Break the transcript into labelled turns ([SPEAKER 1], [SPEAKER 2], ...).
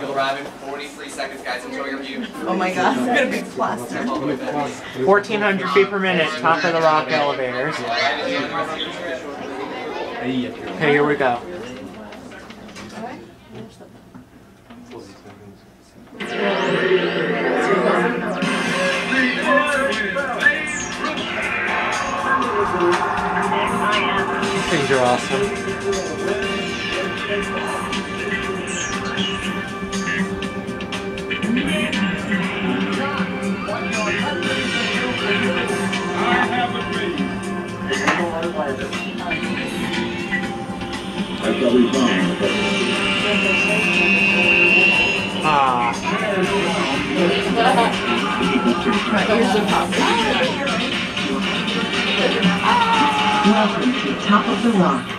[SPEAKER 1] You'll arrive in 43 seconds, guys. Enjoy your view.
[SPEAKER 2] Oh my god, it's gonna be plastered.
[SPEAKER 3] 1,400 feet per minute, top of the rock elevators. Okay, here we go. Things are awesome.
[SPEAKER 4] Welcome to Top of the Rock.